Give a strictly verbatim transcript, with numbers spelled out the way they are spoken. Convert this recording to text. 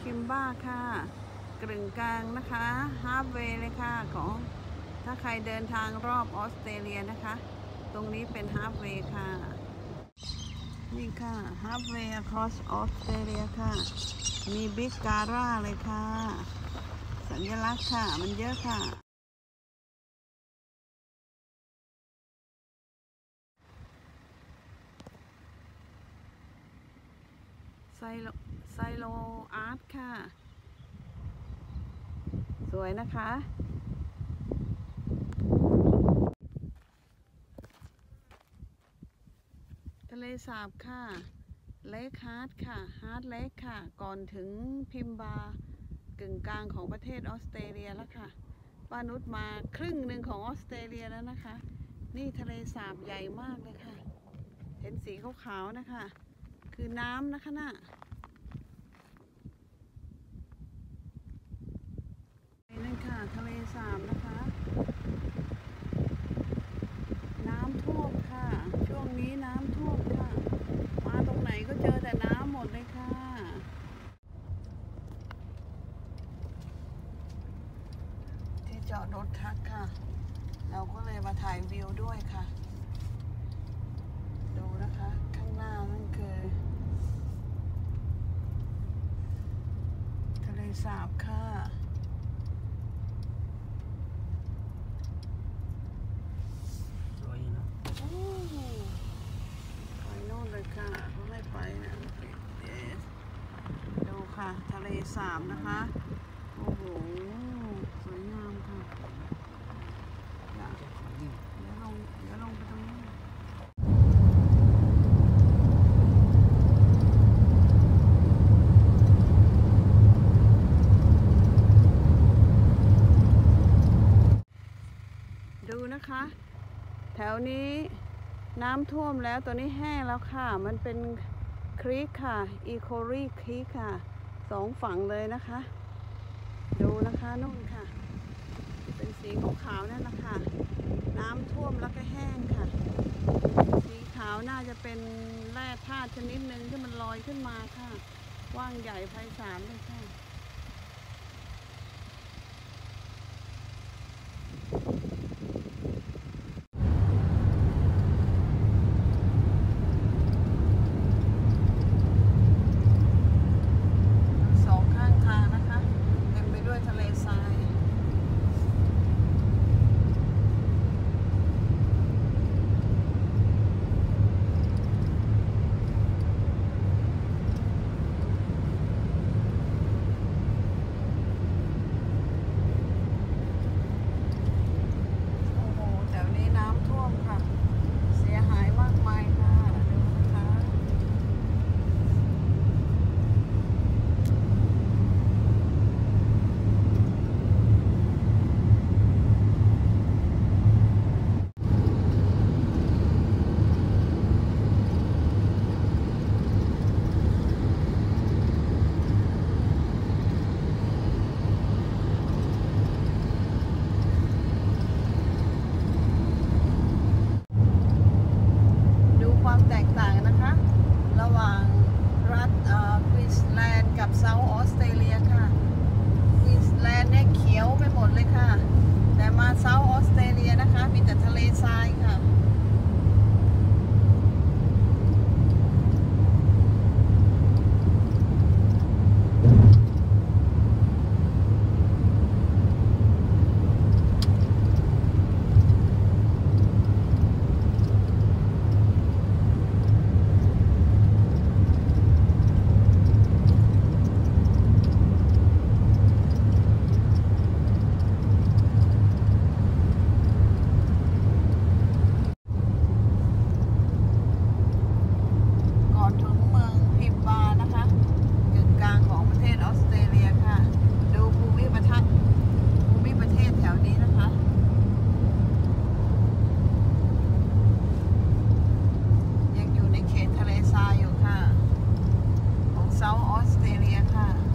คิมบ้าค่ะกึ่งกลางนะคะฮาล์ฟเวย์เลยค่ะของถ้าใครเดินทางรอบออสเตรเลียนะคะตรงนี้เป็นฮาล์ฟเวย์ค่ะนี่ค่ะฮาล์ฟเวย์ across ออสเตรเลียค่ะมีบิ๊กการ่าเลยค่ะสัญลักษณ์ค่ะมันเยอะค่ะไซโลไซโลอาร์ตค่ะสวยนะคะทะเลสาบค่ะเลคฮาร์ดค่ะฮาร์ดเลคค่ะก่อนถึงพิมบากึ่งกลางของประเทศออสเตรเลียแล้วค่ะป้านุชมาครึ่งหนึ่งของออสเตรเลียแล้วนะคะนี่ทะเลสาบใหญ่มากเลยค่ะเห็นสีขาวๆนะคะคือน้ำนะคะน่ะนี่ค่ะทะเลสาบนะคะน้ำท่วมค่ะช่วงนี้น้ำท่วมค่ะมาตรงไหนก็เจอแต่น้ำหมดเลยค่ะที่จอดรถทักค่ะเราก็เลยมาถ่ายวิวด้วยค่ะดูนะคะข้างหน้านั่นคือทะเลสาบค่ะสวยนะโอ้ไปโน่นเลยค่ะเขาไม่ไปนะดูค่ะทะเลสาบนะคะโอ้โหสวยงามค่ะเดี๋ยวลงเดี๋ยวลงไปตรงนี้ดูนะคะแถวนี้น้ำท่วมแล้วตัวนี้แห้งแล้วค่ะมันเป็นครีคค่ะอีโครีครีคค่ะสองฝั่งเลยนะคะดูนะคะนู่นค่ะเป็นสีขาวๆนั่นแหละค่ะน้ำท่วมแล้วก็แห้งค่ะสีขาวน่าจะเป็นแร่ธาตุชนิดหนึ่งที่มันลอยขึ้นมาค่ะกว้างใหญ่ไพศาลเลยค่ะแตกต่างนะคะระหว่างรัฐควีนสแลนด์กับเซาท์ออสเตรเลียค่ะควีนสแลนด์เนี่ยเขียวไปหมดเลยค่ะแต่มาเซาท์ออสเตรเลียนะคะมีแต่ทะเลทรายค่ะเซาท์ออสเตรเลียค่ะ